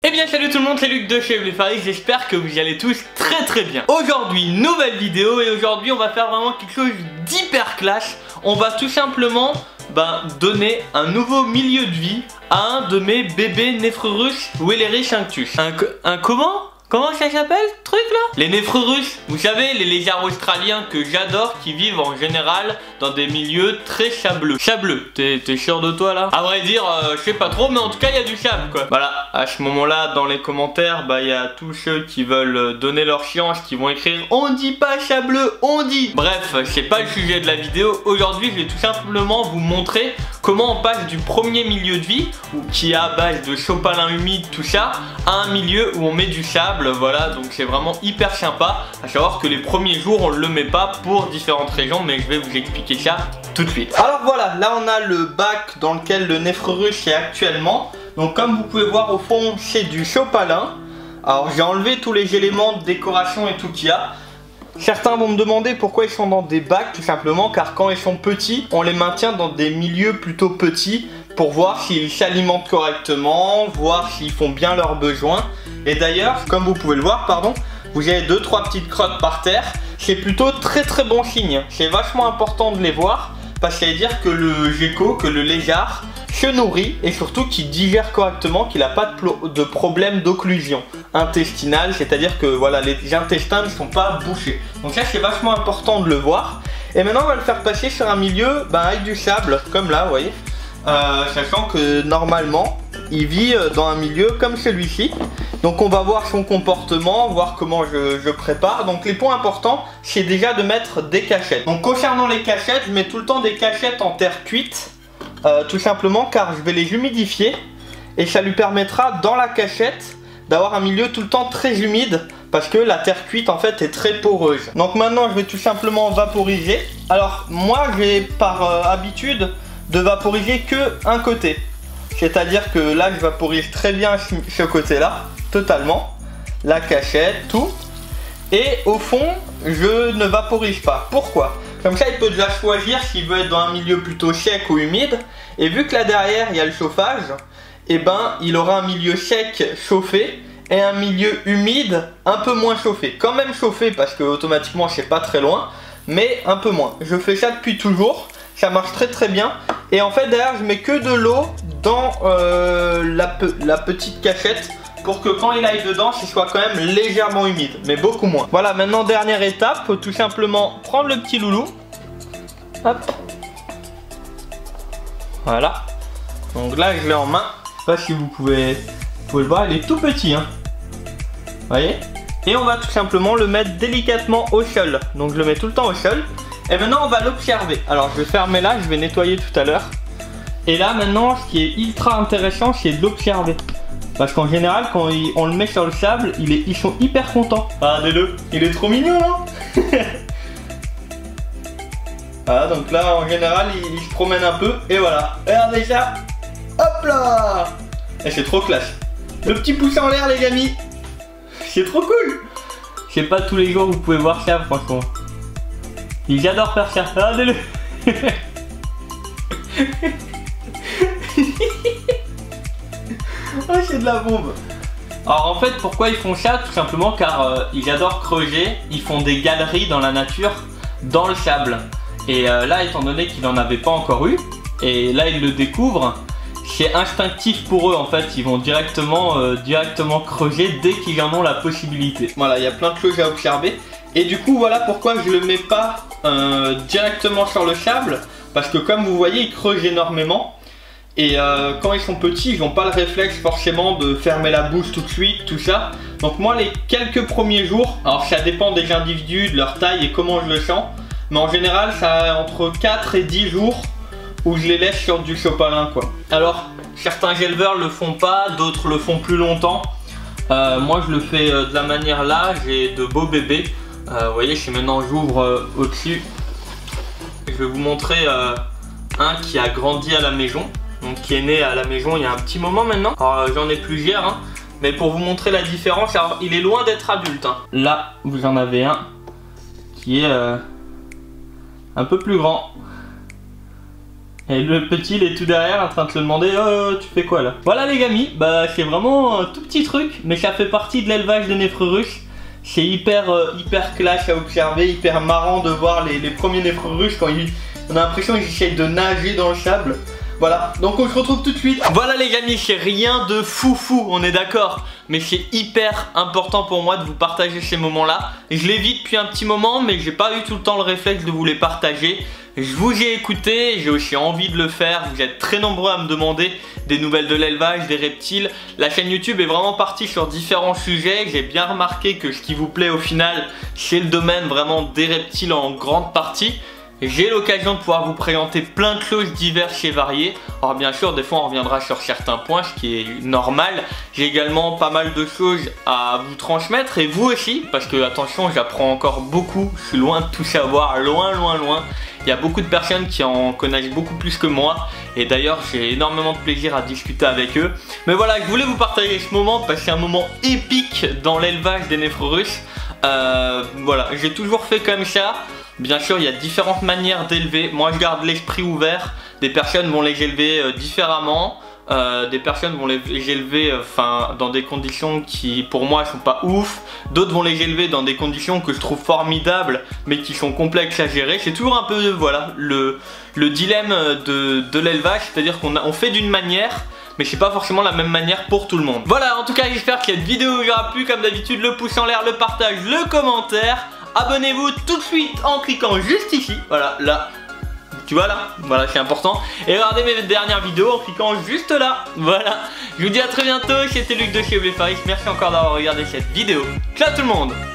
Eh bien salut tout le monde, c'est Luc de chez Bléfaris, j'espère que vous allez tous très bien. Aujourd'hui, nouvelle vidéo et aujourd'hui on va faire vraiment quelque chose d'hyper classe. On va tout simplement donner un nouveau milieu de vie à un de mes bébés Nephrurus Welleri Cinctus. Un comment? Comment ça s'appelle ce truc là? Les Nephrurus, vous savez, les lézards australiens que j'adore, qui vivent en général dans des milieux très sableux. Sableux, t'es sûr de toi là? À vrai dire, je sais pas trop, mais en tout cas il y a du sable quoi. Voilà, à ce moment là, dans les commentaires, il y a tous ceux qui veulent donner leur science, qui vont écrire on dit pas sableux, on dit. Bref, c'est pas le sujet de la vidéo. Aujourd'hui je vais tout simplement vous montrer comment on passe du premier milieu de vie, qui est à base de sopalin humide, tout ça, à un milieu où on met du sable. Voilà, donc c'est vraiment hyper sympa. À savoir que les premiers jours on ne le met pas pour différentes raisons, mais je vais vous expliquer ça tout de suite. Alors voilà, là on a le bac dans lequel le Nephrurus est actuellement. Donc comme vous pouvez voir au fond, c'est du sopalin. Alors j'ai enlevé tous les éléments de décoration et tout qu'il y a. Certains vont me demander pourquoi ils sont dans des bacs, tout simplement car quand ils sont petits, on les maintient dans des milieux plutôt petits pour voir s'ils s'alimentent correctement, voir s'ils font bien leurs besoins. Et d'ailleurs, comme vous pouvez le voir, vous avez 2-3 petites crottes par terre. C'est plutôt très bon signe. C'est vachement important de les voir parce que ça veut dire que le gecko, que le lézard se nourrit et surtout qu'il digère correctement, qu'il n'a pas de problème d'occlusion intestinale, c'est-à-dire que voilà, les intestins ne sont pas bouchés. Donc ça c'est vachement important de le voir. Et maintenant on va le faire passer sur un milieu avec du sable, comme là, vous voyez. Sachant que normalement il vit dans un milieu comme celui-ci. Donc on va voir son comportement, voir comment je prépare. Donc les points importants, c'est déjà de mettre des cachettes. Donc concernant les cachettes, je mets tout le temps des cachettes en terre cuite. Tout simplement car je vais les humidifier. Et ça lui permettra dans la cachette d'avoir un milieu tout le temps très humide. Parce que la terre cuite en fait est très poreuse. Donc maintenant je vais tout simplement vaporiser. Alors moi j'ai par habitude de vaporiser que un côté. C'est-à-dire que là je vaporise très bien ce côté là, totalement. La cachette, tout. Et au fond, je ne vaporise pas. Pourquoi? Comme ça il peut déjà choisir s'il veut être dans un milieu plutôt sec ou humide. Et vu que là derrière il y a le chauffage, il aura un milieu sec chauffé et un milieu humide un peu moins chauffé. Quand même chauffé parce que automatiquement c'est pas très loin, mais un peu moins. Je fais ça depuis toujours. Ça marche très bien. Et en fait derrière je mets que de l'eau dans la petite cachette pour que quand il aille dedans ce soit quand même légèrement humide, mais beaucoup moins. Voilà, maintenant dernière étape, faut tout simplement prendre le petit loulou. Hop. Voilà. Donc là je l'ai en main. Je sais pas si vous pouvez le voir, il est tout petit hein. Vous voyez. Et on va tout simplement le mettre délicatement au sol. Donc je le mets tout le temps au sol. Et maintenant on va l'observer. Alors je vais fermer là, je vais nettoyer tout à l'heure. Et là maintenant ce qui est ultra intéressant c'est de l'observer. Parce qu'en général quand on le met sur le sable, ils sont hyper contents. Regardez-le, il est trop mignon hein. Voilà, donc là en général il se promène un peu et voilà. Regardez ça. Hop là. Et c'est trop classe. Le petit pouce en l'air les amis. C'est trop cool. C'est pas tous les jours que vous pouvez voir ça franchement. J'adore faire ça, regardez-le. Oh, c'est de la bombe. Alors en fait pourquoi ils font ça? Tout simplement car ils adorent creuser. Ils font des galeries dans la nature, dans le sable. Et là étant donné qu'ils n'en avaient pas encore eu, et là ils le découvrent, c'est instinctif pour eux en fait. Ils vont directement creuser dès qu'ils en ont la possibilité. Voilà, il y a plein de choses à observer. Et du coup voilà pourquoi je le mets pas directement sur le sable. Parce que comme vous voyez ils creusent énormément. Et quand ils sont petits ils n'ont pas le réflexe forcément de fermer la bouche tout de suite, tout ça. Donc moi les quelques premiers jours, alors ça dépend des individus, de leur taille et comment je le sens. Mais en général ça a entre 4 et 10 jours où je les laisse sur du sopalin quoi. Alors certains éleveurs le font pas, d'autres le font plus longtemps. Moi je le fais de la manière là, j'ai de beaux bébés. Vous voyez, si maintenant j'ouvre au-dessus, je vais vous montrer un qui a grandi à la maison, donc qui est né à la maison il y a un petit moment maintenant. Alors j'en ai plusieurs, hein, mais pour vous montrer la différence, alors il est loin d'être adulte. Hein. Là, vous en avez un qui est un peu plus grand. Et le petit il est tout derrière en train de se demander tu fais quoi là? Voilà les amis, bah c'est vraiment un tout petit truc, mais ça fait partie de l'élevage des nèfres russes. C'est hyper classe à observer, hyper marrant de voir les premiers nèfres russes quand on a l'impression qu'ils essayent de nager dans le sable. Voilà, donc on se retrouve tout de suite. Voilà les amis, c'est rien de foufou, on est d'accord. Mais c'est hyper important pour moi de vous partager ces moments-là. Je les vis depuis un petit moment, mais j'ai pas eu tout le temps le réflexe de vous les partager. Je vous ai écouté, j'ai aussi envie de le faire. Vous êtes très nombreux à me demander des nouvelles de l'élevage, des reptiles. La chaîne YouTube est vraiment partie sur différents sujets. J'ai bien remarqué que ce qui vous plaît au final, c'est le domaine vraiment des reptiles en grande partie. J'ai l'occasion de pouvoir vous présenter plein de choses diverses et variées. Alors bien sûr, des fois on reviendra sur certains points, ce qui est normal. J'ai également pas mal de choses à vous transmettre et vous aussi, parce que attention, j'apprends encore beaucoup. Je suis loin de tout savoir, loin. Il y a beaucoup de personnes qui en connaissent beaucoup plus que moi. Et d'ailleurs, j'ai énormément de plaisir à discuter avec eux. Mais voilà, je voulais vous partager ce moment parce que c'est un moment épique dans l'élevage des nèfres russes. Voilà, j'ai toujours fait comme ça. Bien sûr, il y a différentes manières d'élever. Moi, je garde l'esprit ouvert. Des personnes vont les élever différemment. Des personnes vont les élever dans des conditions qui, pour moi, sont pas ouf. D'autres vont les élever dans des conditions que je trouve formidables, mais qui sont complexes à gérer. C'est toujours un peu, voilà, le dilemme de l'élevage. C'est-à-dire qu'on fait d'une manière, mais c'est pas forcément la même manière pour tout le monde. Voilà, en tout cas, j'espère que cette vidéo vous aura plu. Comme d'habitude, le pouce en l'air, le partage, le commentaire. Abonnez-vous tout de suite en cliquant juste ici, voilà, là, tu vois là, voilà, c'est important. Et regardez mes dernières vidéos en cliquant juste là, voilà. Je vous dis à très bientôt, c'était Luc de chez Obléfaris, merci encore d'avoir regardé cette vidéo. Ciao tout le monde.